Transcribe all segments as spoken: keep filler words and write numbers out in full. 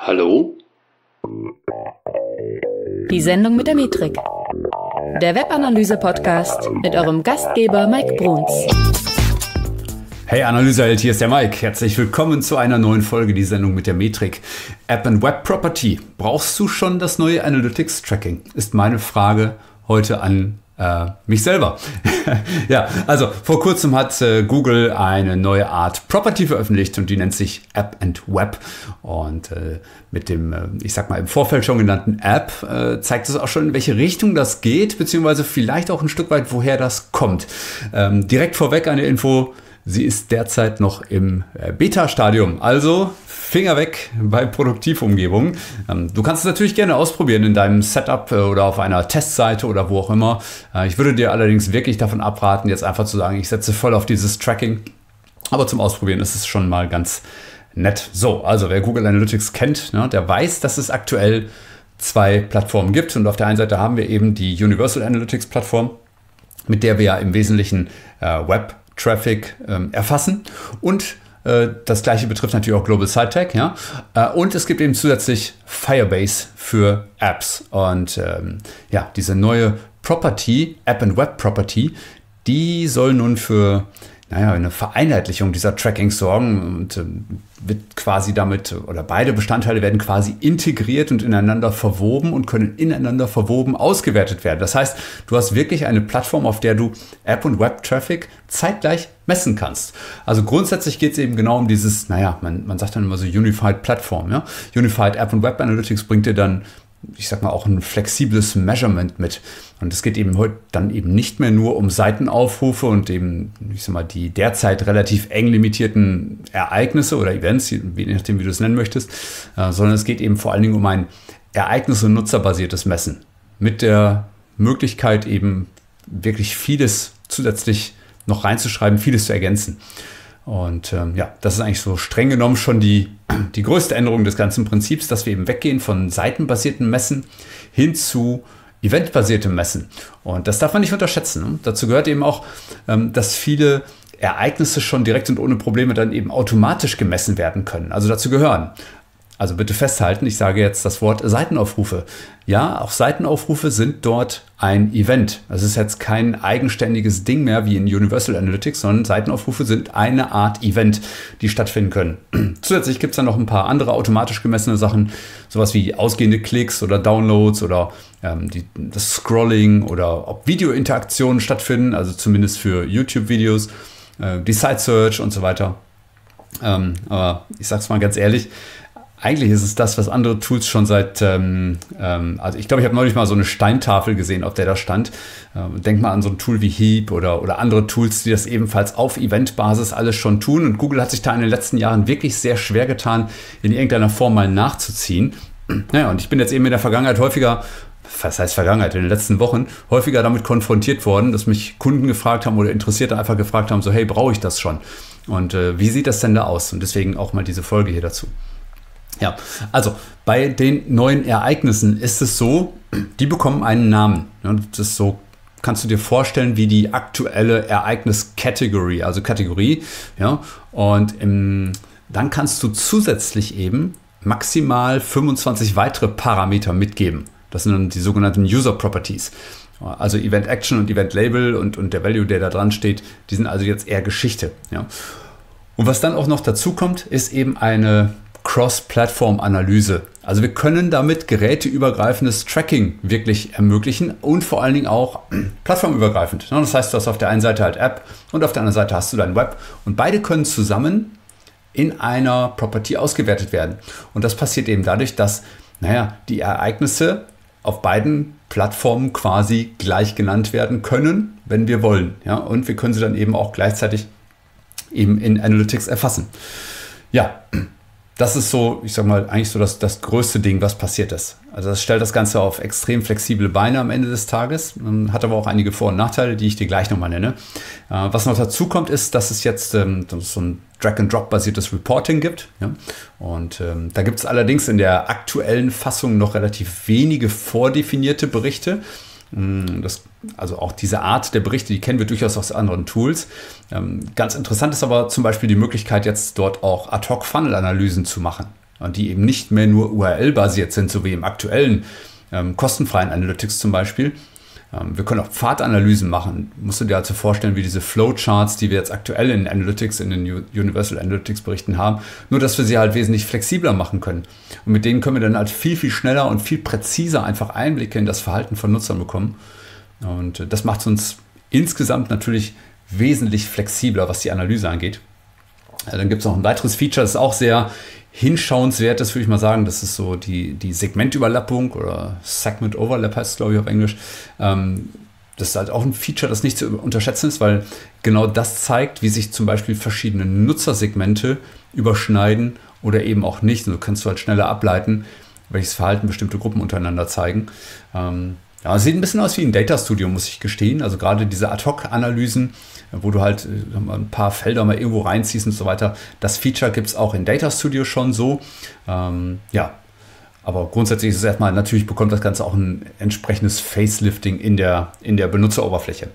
Hallo? Die Sendung mit der Metrik. Der Webanalyse-Podcast mit eurem Gastgeber Mike Bruns. Hey Analyseheld, hier ist der Mike. Herzlich willkommen zu einer neuen Folge, die Sendung mit der Metrik. App and Web Property. Brauchst du schon das neue Analytics Tracking? Ist meine Frage heute an äh, mich selber. Ja, also vor kurzem hat äh, Google eine neue Art Property veröffentlicht und die nennt sich App and Web. Und äh, mit dem, äh, ich sag mal, im Vorfeld schon genannten App äh, zeigt es auch schon, in welche Richtung das geht, beziehungsweise vielleicht auch ein Stück weit, woher das kommt. Ähm, direkt vorweg eine Info. Sie ist derzeit noch im Beta-Stadium, also Finger weg bei Produktivumgebungen. Du kannst es natürlich gerne ausprobieren in deinem Setup oder auf einer Testseite oder wo auch immer. Ich würde dir allerdings wirklich davon abraten, jetzt einfach zu sagen, ich setze voll auf dieses Tracking. Aber zum Ausprobieren ist es schon mal ganz nett. So, also wer Google Analytics kennt, ne, der weiß, dass es aktuell zwei Plattformen gibt. Und auf der einen Seite haben wir eben die Universal Analytics Plattform, mit der wir ja im Wesentlichen äh, Web Traffic ähm, erfassen, und äh, das gleiche betrifft natürlich auch Global Site Tag, ja. Äh, und es gibt eben zusätzlich Firebase für Apps, und ähm, ja, diese neue Property, App and Web Property, die soll nun für naja, eine Vereinheitlichung dieser Trackings sorgen und äh, wird quasi damit, oder beide Bestandteile werden quasi integriert und ineinander verwoben und können ineinander verwoben ausgewertet werden. Das heißt, du hast wirklich eine Plattform, auf der du App- und Web-Traffic zeitgleich messen kannst. Also grundsätzlich geht es eben genau um dieses, naja, man, man sagt dann immer so Unified Platform. Ja? Unified App- und Web Analytics bringt dir dann, ich sag mal, auch ein flexibles Measurement mit. Und es geht eben heute dann eben nicht mehr nur um Seitenaufrufe und eben, ich sag mal, die derzeit relativ eng limitierten Ereignisse oder Events, je nachdem, wie du es nennen möchtest, äh, sondern es geht eben vor allen Dingen um ein ereignis- und nutzerbasiertes Messen. Mit der Möglichkeit eben wirklich vieles zusätzlich noch reinzuschreiben, vieles zu ergänzen. Und ähm, ja, das ist eigentlich so streng genommen schon die, die größte Änderung des ganzen Prinzips, dass wir eben weggehen von seitenbasierten Messen hin zu eventbasiertem Messen. Und das darf man nicht unterschätzen. Ne? Dazu gehört eben auch, ähm, dass viele Ereignisse schon direkt und ohne Probleme dann eben automatisch gemessen werden können. Also dazu gehören, also bitte festhalten, ich sage jetzt das Wort Seitenaufrufe. Ja, auch Seitenaufrufe sind dort ein Event. Das ist jetzt kein eigenständiges Ding mehr wie in Universal Analytics, sondern Seitenaufrufe sind eine Art Event, die stattfinden können. Zusätzlich gibt es dann noch ein paar andere automatisch gemessene Sachen, sowas wie ausgehende Klicks oder Downloads oder ähm, die, das Scrolling oder ob Videointeraktionen stattfinden, also zumindest für YouTube-Videos, äh, die Site Search und so weiter. Ähm, aber ich sag's mal ganz ehrlich, eigentlich ist es das, was andere Tools schon seit, ähm, ähm, also ich glaube, ich habe neulich mal so eine Steintafel gesehen, auf der da stand. Ähm, denk mal an so ein Tool wie Heap oder, oder andere Tools, die das ebenfalls auf Eventbasis alles schon tun. Und Google hat sich da in den letzten Jahren wirklich sehr schwer getan, in irgendeiner Form mal nachzuziehen. Naja, und ich bin jetzt eben in der Vergangenheit häufiger, was heißt Vergangenheit, in den letzten Wochen, häufiger damit konfrontiert worden, dass mich Kunden gefragt haben oder Interessierte einfach gefragt haben, so hey, brauche ich das schon? Und äh, wie sieht das denn da aus? Und deswegen auch mal diese Folge hier dazu. Ja, also bei den neuen Ereignissen ist es so, die bekommen einen Namen. Das ist so, kannst du dir vorstellen, wie die aktuelle Ereignis-Category, also Kategorie. Ja, und im, dann kannst du zusätzlich eben maximal fünfundzwanzig weitere Parameter mitgeben. Das sind dann die sogenannten User Properties. Also Event Action und Event Label und, und der Value, der da dran steht, die sind also jetzt eher Geschichte. Ja. Und was dann auch noch dazu kommt, ist eben eine Cross-Plattform-Analyse. Also wir können damit geräteübergreifendes Tracking wirklich ermöglichen und vor allen Dingen auch plattformübergreifend. Das heißt, du hast auf der einen Seite halt App und auf der anderen Seite hast du dein Web und beide können zusammen in einer Property ausgewertet werden. Und das passiert eben dadurch, dass naja, die Ereignisse auf beiden Plattformen quasi gleich genannt werden können, wenn wir wollen. Ja? Und wir können sie dann eben auch gleichzeitig eben in Analytics erfassen. Ja, das ist so, ich sag mal, eigentlich so das, das größte Ding, was passiert ist. Also das stellt das Ganze auf extrem flexible Beine am Ende des Tages, hat aber auch einige Vor- und Nachteile, die ich dir gleich nochmal nenne. Was noch dazu kommt, ist, dass es jetzt ähm, so ein Drag-and-Drop-basiertes Reporting gibt. Ja? Und ähm, da gibt es allerdings in der aktuellen Fassung noch relativ wenige vordefinierte Berichte. Das, also auch diese Art der Berichte, die kennen wir durchaus aus anderen Tools. Ähm, ganz interessant ist aber zum Beispiel die Möglichkeit, jetzt dort auch Ad-Hoc-Funnel-Analysen zu machen. die eben nicht mehr nur U R L-basiert sind, so wie im aktuellen ähm, kostenfreien Analytics zum Beispiel. Ähm, wir können auch Pfadanalysen machen. Musst du dir also vorstellen, wie diese Flowcharts, die wir jetzt aktuell in Analytics, in den Universal Analytics Berichten haben, nur dass wir sie halt wesentlich flexibler machen können. Und mit denen können wir dann halt viel, viel schneller und viel präziser einfach Einblicke in das Verhalten von Nutzern bekommen. Und äh, das macht es uns insgesamt natürlich wesentlich flexibler, was die Analyse angeht. Ja, dann gibt es noch ein weiteres Feature, das ist auch sehr hinschauenswert ist, würde ich mal sagen. Das ist so die, die Segmentüberlappung oder Segment Overlap heißt es, glaube ich, auf Englisch. Ähm, das ist halt auch ein Feature, das nicht zu unterschätzen ist, weil genau das zeigt, wie sich zum Beispiel verschiedene Nutzersegmente überschneiden oder eben auch nicht. Und so kannst du halt schneller ableiten, welches Verhalten bestimmte Gruppen untereinander zeigen. Ähm, ja, sieht ein bisschen aus wie ein Data Studio, muss ich gestehen. Also gerade diese Ad-Hoc-Analysen, wo du halt ein paar Felder mal irgendwo reinziehst und so weiter. Das Feature gibt es auch in Data Studio schon so. Ähm, ja, aber grundsätzlich ist es erstmal, natürlich bekommt das Ganze auch ein entsprechendes Facelifting in der, in der Benutzeroberfläche.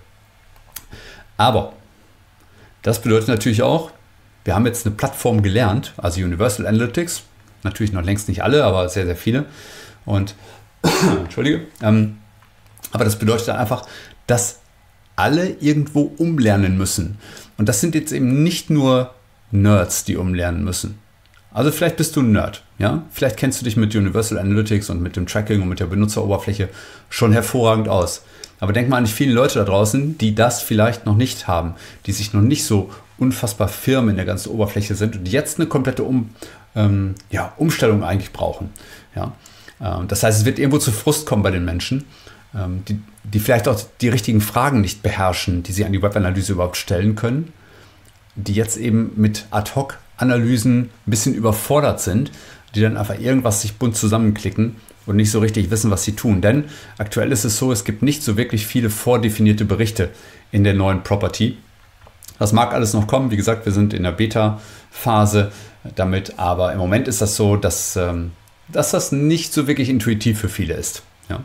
Aber das bedeutet natürlich auch, wir haben jetzt eine Plattform gelernt, also Universal Analytics, natürlich noch längst nicht alle, aber sehr, sehr viele. Und, Entschuldige, ähm, aber das bedeutet dann einfach, dass alle irgendwo umlernen müssen. Und das sind jetzt eben nicht nur Nerds, die umlernen müssen. Also vielleicht bist du ein Nerd, ja? Vielleicht kennst du dich mit Universal Analytics und mit dem Tracking und mit der Benutzeroberfläche schon hervorragend aus. Aber denk mal an die vielen Leute da draußen, die das vielleicht noch nicht haben, die sich noch nicht so unfassbar firm in der ganzen Oberfläche sind und jetzt eine komplette um, ähm, ja, Umstellung eigentlich brauchen. Ja? Ähm, das heißt, es wird irgendwo zu Frust kommen bei den Menschen, ähm, die, die vielleicht auch die richtigen Fragen nicht beherrschen, die sie an die Webanalyse überhaupt stellen können, die jetzt eben mit Ad-Hoc-Analysen ein bisschen überfordert sind, die dann einfach irgendwas sich bunt zusammenklicken und nicht so richtig wissen, was sie tun. Denn aktuell ist es so, es gibt nicht so wirklich viele vordefinierte Berichte in der neuen Property. Das mag alles noch kommen. Wie gesagt, wir sind in der Beta-Phase damit, aber im Moment ist das so, dass, ähm, dass das nicht so wirklich intuitiv für viele ist. Ja.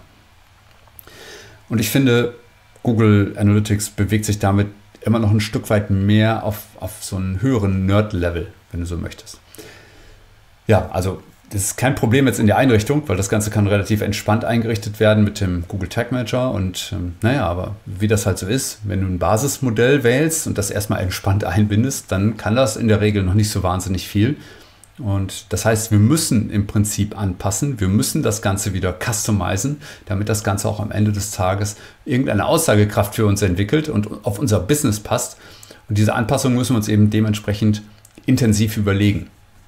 Und ich finde, Google Analytics bewegt sich damit immer noch ein Stück weit mehr auf, auf so einen höheren Nerd-Level, wenn du so möchtest. Ja, also das ist kein Problem jetzt in der Einrichtung, weil das Ganze kann relativ entspannt eingerichtet werden mit dem Google Tag Manager. Und ähm, naja, aber wie das halt so ist, wenn du ein Basismodell wählst und das erstmal entspannt einbindest, dann kann das in der Regel noch nicht so wahnsinnig viel. Und das heißt, wir müssen im Prinzip anpassen, wir müssen das Ganze wieder customizen, damit das Ganze auch am Ende des Tages irgendeine Aussagekraft für uns entwickelt und auf unser Business passt. Und diese Anpassung müssen wir uns eben dementsprechend intensiv überlegen.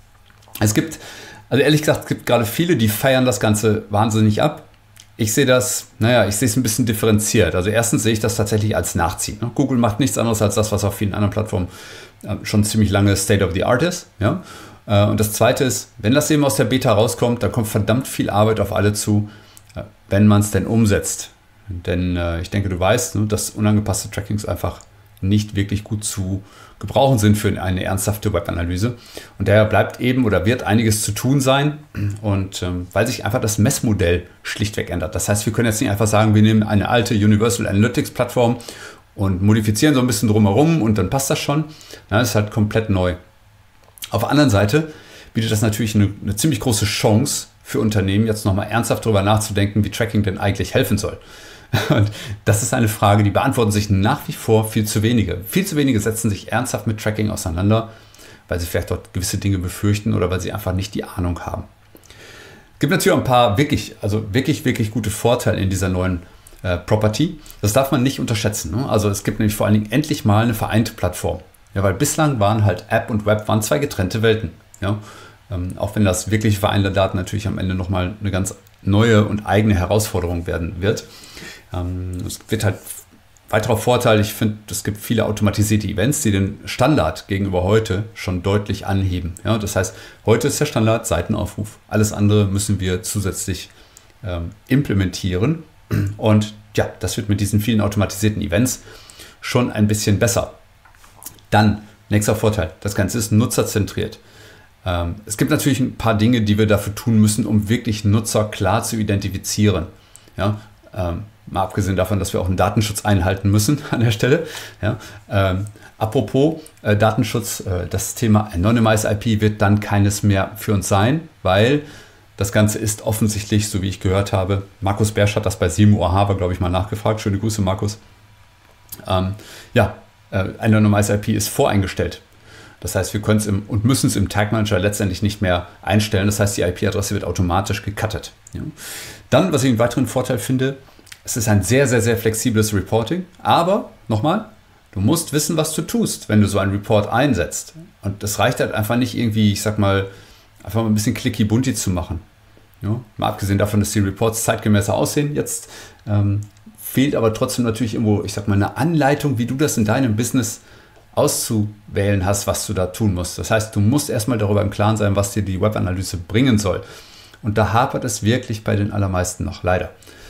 Es gibt, also ehrlich gesagt, es gibt gerade viele, die feiern das Ganze wahnsinnig ab. Ich sehe das, naja, ich sehe es ein bisschen differenziert. Also erstens sehe ich das tatsächlich als Nachziehen. Google macht nichts anderes als das, was auf vielen anderen Plattformen schon ziemlich lange State of the Art ist, ja. Und das Zweite ist, wenn das eben aus der Beta rauskommt, dann kommt verdammt viel Arbeit auf alle zu, wenn man es denn umsetzt. Denn äh, ich denke, du weißt, ne, dass unangepasste Trackings einfach nicht wirklich gut zu gebrauchen sind für eine ernsthafte Webanalyse. Und daher bleibt eben oder wird einiges zu tun sein, und ähm, weil sich einfach das Messmodell schlichtweg ändert. Das heißt, wir können jetzt nicht einfach sagen, wir nehmen eine alte Universal Analytics Plattform und modifizieren so ein bisschen drumherum und dann passt das schon. Ja, das ist halt komplett neu. Auf der anderen Seite bietet das natürlich eine, eine ziemlich große Chance für Unternehmen, jetzt nochmal ernsthaft darüber nachzudenken, wie Tracking denn eigentlich helfen soll. Und das ist eine Frage, die beantworten sich nach wie vor viel zu wenige. Viel zu wenige setzen sich ernsthaft mit Tracking auseinander, weil sie vielleicht dort gewisse Dinge befürchten oder weil sie einfach nicht die Ahnung haben. Es gibt natürlich auch ein paar wirklich, also wirklich, wirklich gute Vorteile in dieser neuen äh, Property. Das darf man nicht unterschätzen. Ne? Also es gibt nämlich vor allen Dingen endlich mal eine vereinte Plattform. Ja, weil bislang waren halt App und Web waren zwei getrennte Welten. Ja? Ähm, auch wenn das wirklich vereinte Daten natürlich am Ende nochmal eine ganz neue und eigene Herausforderung werden wird. Ähm, es wird halt weiterer Vorteil, ich finde, es gibt viele automatisierte Events, die den Standard gegenüber heute schon deutlich anheben. Ja? Das heißt, heute ist der Standard Seitenaufruf. Alles andere müssen wir zusätzlich ähm, implementieren. Und ja, das wird mit diesen vielen automatisierten Events schon ein bisschen besser. Dann, nächster Vorteil, das Ganze ist nutzerzentriert. Ähm, es gibt natürlich ein paar Dinge, die wir dafür tun müssen, um wirklich Nutzer klar zu identifizieren. Ja, ähm, Mal abgesehen davon, dass wir auch einen Datenschutz einhalten müssen an der Stelle. Ja, ähm, apropos äh, Datenschutz, äh, das Thema Anonymized I P wird dann keines mehr für uns sein, weil das Ganze ist offensichtlich, so wie ich gehört habe, Markus Bersch hat das bei sieben Uhr Harvard, glaube ich, mal nachgefragt. Schöne Grüße, Markus. Ähm, ja, äh, Anonymized I P ist voreingestellt. Das heißt, wir können es im, und müssen es im Tag Manager letztendlich nicht mehr einstellen. Das heißt, die I P-Adresse wird automatisch gecuttet. Ja. Dann, was ich einen weiteren Vorteil finde, es ist ein sehr, sehr, sehr flexibles Reporting. Aber, nochmal, du musst wissen, was du tust, wenn du so einen Report einsetzt. Und das reicht halt einfach nicht irgendwie, ich sag mal, einfach mal ein bisschen clicky-bunti zu machen. Ja. Mal abgesehen davon, dass die Reports zeitgemäßer aussehen. Jetzt ähm, fehlt aber trotzdem natürlich irgendwo, ich sag mal, eine Anleitung, wie du das in deinem Business auszuwählen hast, was du da tun musst. Das heißt, du musst erstmal darüber im Klaren sein, was dir die Webanalyse bringen soll. Und da hapert es wirklich bei den allermeisten noch, leider.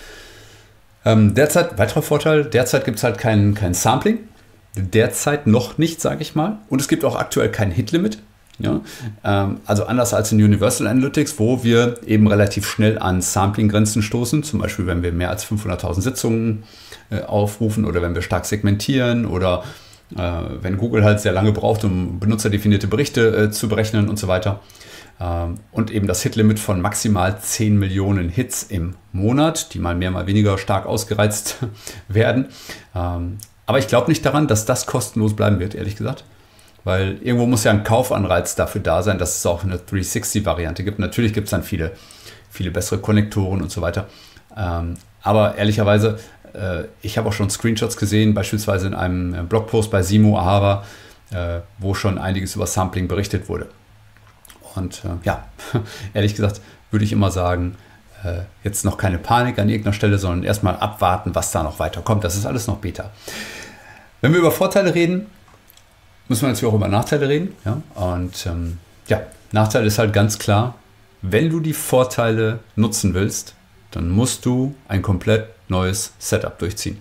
Ähm, derzeit, weiterer Vorteil, derzeit gibt es halt kein, kein Sampling. Derzeit noch nicht, sage ich mal. Und es gibt auch aktuell kein Hit-Limit. Ja? Ähm, also anders als in Universal Analytics, wo wir eben relativ schnell an Sampling-Grenzen stoßen. Zum Beispiel, wenn wir mehr als fünfhunderttausend Sitzungen äh, aufrufen oder wenn wir stark segmentieren oder Äh, wenn Google halt sehr lange braucht, um benutzerdefinierte Berichte äh, zu berechnen und so weiter. Ähm, und eben das Hit-Limit von maximal zehn Millionen Hits im Monat, die mal mehr, mal weniger stark ausgereizt werden. Ähm, aber ich glaube nicht daran, dass das kostenlos bleiben wird, ehrlich gesagt. Weil irgendwo muss ja ein Kaufanreiz dafür da sein, dass es auch eine dreihundertsechzig-Variante gibt. Natürlich gibt es dann viele, viele bessere Konnektoren und so weiter. Ähm, aber ehrlicherweise, ich habe auch schon Screenshots gesehen, beispielsweise in einem Blogpost bei Simo Ahara, wo schon einiges über Sampling berichtet wurde. Und ja, ehrlich gesagt würde ich immer sagen, jetzt noch keine Panik an irgendeiner Stelle, sondern erstmal abwarten, was da noch weiterkommt. Das ist alles noch Beta. Wenn wir über Vorteile reden, müssen wir natürlich auch über Nachteile reden. Ja? Und ähm, ja, Nachteil ist halt ganz klar, wenn du die Vorteile nutzen willst, dann musst du ein komplett neues Setup durchziehen.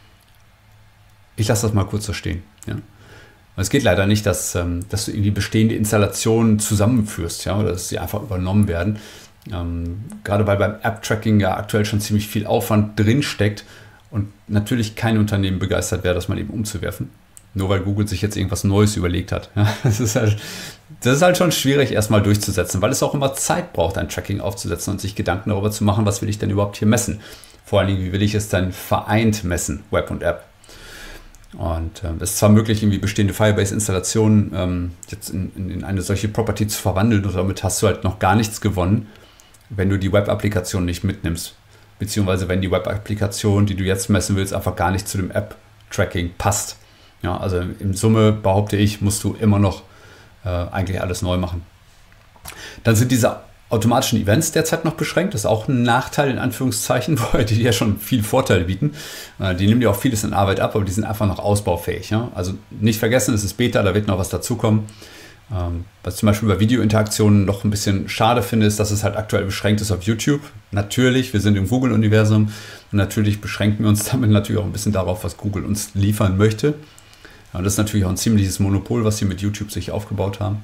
Ich lasse das mal kurz so stehen. Ja? Es geht leider nicht, dass, ähm, dass du irgendwie bestehende Installationen zusammenführst, ja, oder dass sie einfach übernommen werden. Ähm, gerade weil beim App-Tracking ja aktuell schon ziemlich viel Aufwand drinsteckt und natürlich kein Unternehmen begeistert wäre, das mal eben umzuwerfen. Nur weil Google sich jetzt irgendwas Neues überlegt hat. Ja, das ist halt, das ist halt schon schwierig erstmal durchzusetzen, weil es auch immer Zeit braucht, ein Tracking aufzusetzen und sich Gedanken darüber zu machen, was will ich denn überhaupt hier messen. Vor allen Dingen, wie will ich es dann vereint messen, Web und App. Und ähm, es ist zwar möglich, irgendwie bestehende Firebase-Installationen ähm, jetzt in, in eine solche Property zu verwandeln, und damit hast du halt noch gar nichts gewonnen, wenn du die Web-Applikation nicht mitnimmst. Beziehungsweise wenn die Web-Applikation, die du jetzt messen willst, einfach gar nicht zu dem App-Tracking passt. Ja, also in Summe, behaupte ich, musst du immer noch äh, eigentlich alles neu machen. Dann sind diese automatischen Events derzeit noch beschränkt. Das ist auch ein Nachteil in Anführungszeichen, weil die ja schon viel Vorteile bieten. Äh, die nehmen dir auch vieles in Arbeit ab, aber die sind einfach noch ausbaufähig. Ja? Also nicht vergessen, es ist Beta, da wird noch was dazukommen. Ähm, was ich zum Beispiel bei Videointeraktionen noch ein bisschen schade finde, ist, dass es halt aktuell beschränkt ist auf YouTube. Natürlich, wir sind im Google-Universum und natürlich beschränken wir uns damit natürlich auch ein bisschen darauf, was Google uns liefern möchte. Und das ist natürlich auch ein ziemliches Monopol, was sie mit YouTube sich aufgebaut haben.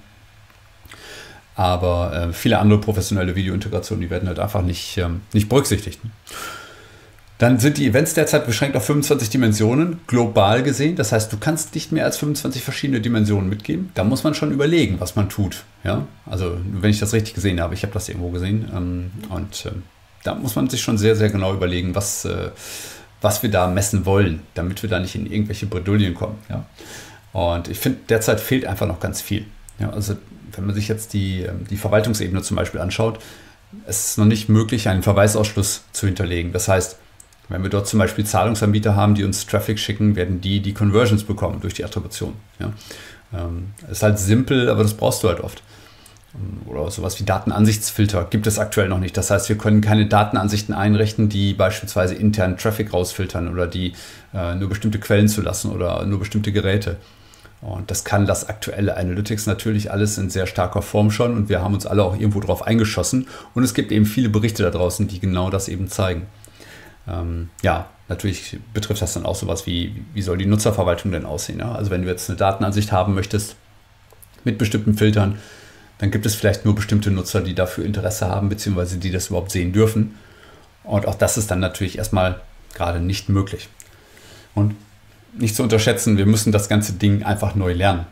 Aber äh, viele andere professionelle Videointegrationen, die werden halt einfach nicht, ähm, nicht berücksichtigt. Dann sind die Events derzeit beschränkt auf fünfundzwanzig Dimensionen, global gesehen. Das heißt, du kannst nicht mehr als fünfundzwanzig verschiedene Dimensionen mitgeben. Da muss man schon überlegen, was man tut. Ja? Also wenn ich das richtig gesehen habe, ich habe das irgendwo gesehen. Ähm, und äh, da muss man sich schon sehr, sehr genau überlegen, was... Äh, was wir da messen wollen, damit wir da nicht in irgendwelche Bredouillen kommen. Ja. Und ich finde, derzeit fehlt einfach noch ganz viel. Ja, also wenn man sich jetzt die, die Verwaltungsebene zum Beispiel anschaut, es ist noch nicht möglich, einen Verweisausschluss zu hinterlegen. Das heißt, wenn wir dort zum Beispiel Zahlungsanbieter haben, die uns Traffic schicken, werden die die Conversions bekommen durch die Attribution. Ja. Ähm, ist halt simpel, aber das brauchst du halt oft. Oder sowas wie Datenansichtsfilter gibt es aktuell noch nicht. Das heißt, wir können keine Datenansichten einrichten, die beispielsweise internen Traffic rausfiltern oder die äh, nur bestimmte Quellen zulassen oder nur bestimmte Geräte. Und das kann das aktuelle Analytics natürlich alles in sehr starker Form schon und wir haben uns alle auch irgendwo drauf eingeschossen und es gibt eben viele Berichte da draußen, die genau das eben zeigen. Ähm, ja, natürlich betrifft das dann auch sowas wie, wie soll die Nutzerverwaltung denn aussehen? Ja? Also wenn du jetzt eine Datenansicht haben möchtest mit bestimmten Filtern, dann gibt es vielleicht nur bestimmte Nutzer, die dafür Interesse haben, beziehungsweise die das überhaupt sehen dürfen. Und auch das ist dann natürlich erstmal gerade nicht möglich. Und nicht zu unterschätzen, wir müssen das ganze Ding einfach neu lernen.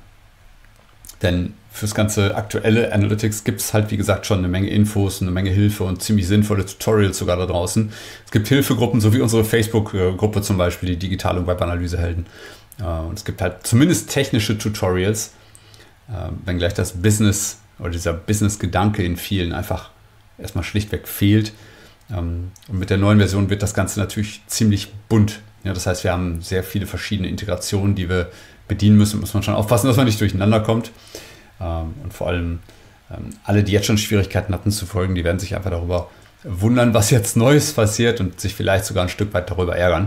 Denn fürs ganze aktuelle Analytics gibt es halt, wie gesagt, schon eine Menge Infos, eine Menge Hilfe und ziemlich sinnvolle Tutorials sogar da draußen. Es gibt Hilfegruppen, so wie unsere Facebook-Gruppe zum Beispiel, die Digital- und Webanalyse-Helden. Und es gibt halt zumindest technische Tutorials, wenngleich das Business oder dieser Business-Gedanke in vielen einfach erstmal schlichtweg fehlt. Und mit der neuen Version wird das Ganze natürlich ziemlich bunt. Ja, das heißt, wir haben sehr viele verschiedene Integrationen, die wir bedienen müssen. Muss man schon aufpassen, dass man nicht durcheinander kommt. Und vor allem alle, die jetzt schon Schwierigkeiten hatten zu folgen, die werden sich einfach darüber wundern, was jetzt Neues passiert und sich vielleicht sogar ein Stück weit darüber ärgern.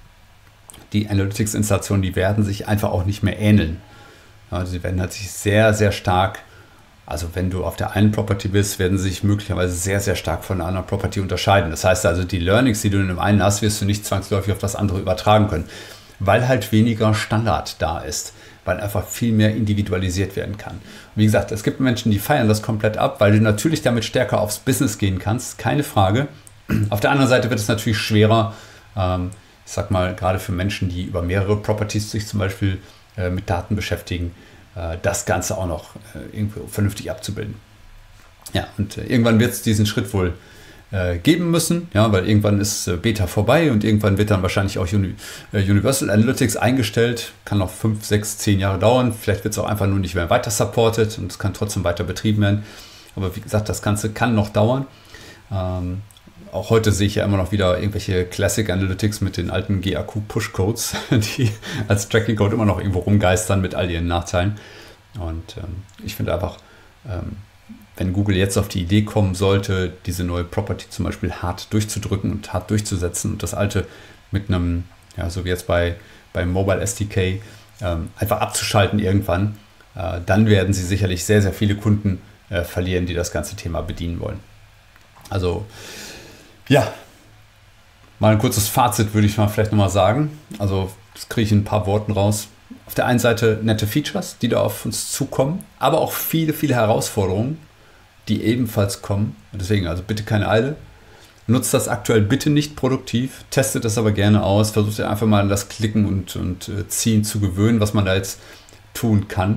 Die Analytics-Installationen, die werden sich einfach auch nicht mehr ähneln. Ja, sie werden halt sich sehr, sehr stark, also wenn du auf der einen Property bist, werden sie sich möglicherweise sehr, sehr stark von der anderen Property unterscheiden. Das heißt also, die Learnings, die du in dem einen hast, wirst du nicht zwangsläufig auf das andere übertragen können, weil halt weniger Standard da ist, weil einfach viel mehr individualisiert werden kann. Und wie gesagt, es gibt Menschen, die feiern das komplett ab, weil du natürlich damit stärker aufs Business gehen kannst, keine Frage. Auf der anderen Seite wird es natürlich schwerer, ähm, ich sag mal, gerade für Menschen, die über mehrere Properties sich zum Beispiel äh, mit Daten beschäftigen, äh, das Ganze auch noch äh, irgendwie vernünftig abzubilden. Ja, und äh, irgendwann wird es diesen Schritt wohl äh, geben müssen, ja, weil irgendwann ist äh, Beta vorbei und irgendwann wird dann wahrscheinlich auch Uni- äh, Universal Analytics eingestellt. Kann noch fünf, sechs, zehn Jahre dauern. Vielleicht wird es auch einfach nur nicht mehr weiter supported und es kann trotzdem weiter betrieben werden. Aber wie gesagt, das Ganze kann noch dauern. Ähm, Auch heute sehe ich ja immer noch wieder irgendwelche Classic Analytics mit den alten G A Q-Push-Codes, die als Tracking-Code immer noch irgendwo rumgeistern mit all ihren Nachteilen. Und ähm, ich finde einfach, ähm, wenn Google jetzt auf die Idee kommen sollte, diese neue Property zum Beispiel hart durchzudrücken und hart durchzusetzen und das alte mit einem, ja, so wie jetzt bei, beim Mobile S D K, ähm, einfach abzuschalten irgendwann, äh, dann werden sie sicherlich sehr, sehr viele Kunden äh, verlieren, die das ganze Thema bedienen wollen. Also, ja, mal ein kurzes Fazit würde ich mal vielleicht nochmal sagen. Also das kriege ich in ein paar Worten raus. Auf der einen Seite nette Features, die da auf uns zukommen, aber auch viele, viele Herausforderungen, die ebenfalls kommen. Und deswegen also bitte keine Eile. Nutzt das aktuell bitte nicht produktiv, testet das aber gerne aus, versucht ihr einfach mal an das Klicken und, und äh, Ziehen zu gewöhnen, was man da jetzt tun kann.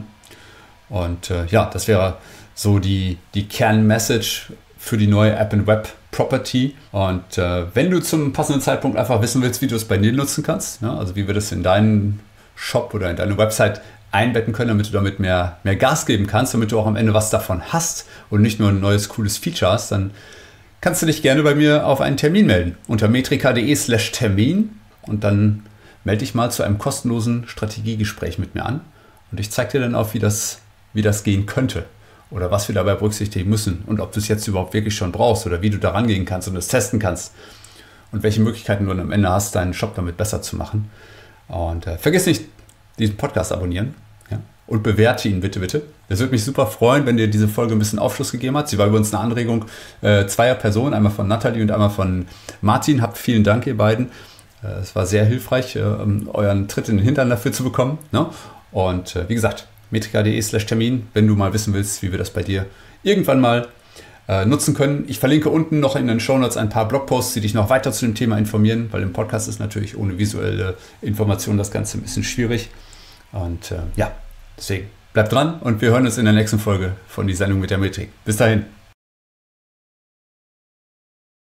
Und äh, ja, das wäre so die, die Kernmessage für die neue App and Web Property. Und äh, wenn du zum passenden Zeitpunkt einfach wissen willst, wie du es bei dir nutzen kannst, ja, also wie wir das in deinen Shop oder in deine Website einbetten können, damit du damit mehr, mehr Gas geben kannst, damit du auch am Ende was davon hast und nicht nur ein neues, cooles Feature hast, dann kannst du dich gerne bei mir auf einen Termin melden. Unter metrika.de slash Termin und dann melde dich mal zu einem kostenlosen Strategiegespräch mit mir an und ich zeige dir dann auf, wie das, wie das gehen könnte. Oder was wir dabei berücksichtigen müssen und ob du es jetzt überhaupt wirklich schon brauchst oder wie du da rangehen kannst und es testen kannst und welche Möglichkeiten du dann am Ende hast, deinen Shop damit besser zu machen. Und äh, vergiss nicht, diesen Podcast abonnieren, ja, und bewerte ihn bitte, bitte. Das würde mich super freuen, wenn dir diese Folge ein bisschen Aufschluss gegeben hat. Sie war übrigens eine Anregung äh, zweier Personen, einmal von Nathalie und einmal von Martin. Habt vielen Dank, ihr beiden. Äh, es war sehr hilfreich, äh, euren Tritt in den Hintern dafür zu bekommen. Ne? Und äh, wie gesagt, metrika.de slash Termin, wenn du mal wissen willst, wie wir das bei dir irgendwann mal äh, nutzen können. Ich verlinke unten noch in den Shownotes ein paar Blogposts, die dich noch weiter zu dem Thema informieren, weil im Podcast ist natürlich ohne visuelle Information das Ganze ein bisschen schwierig. Und äh, ja, deswegen bleib dran und wir hören uns in der nächsten Folge von Die Sendung mit der Metrik. Bis dahin.